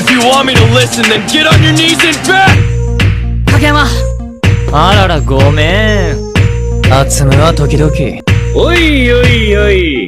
If you want me to listen, then get on your knees and beg! 影山。あらら、ごめん。アツムは時々。 おいおいおい。